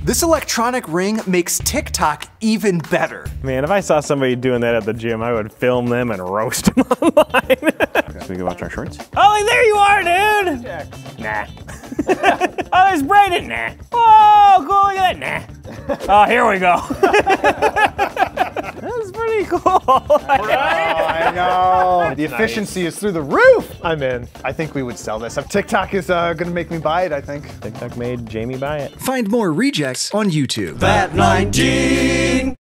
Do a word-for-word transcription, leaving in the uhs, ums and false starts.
This electronic ring makes TikTok even better. Man, if I saw somebody doing that at the gym, I would film them and roast them online. So we can watch our shorts? Oh, there you are, dude! Nah. Oh, there's Brayden. Nah. Oh, cool, look at that. Nah. Oh, here we go. That's pretty cool. Right? Oh, I know. The efficiency is through the roof. I'm in. I think we would sell this. TikTok is uh, gonna make me buy it, I think. TikTok made Jamie buy it. Find more rejects on YouTube. Vat nineteen.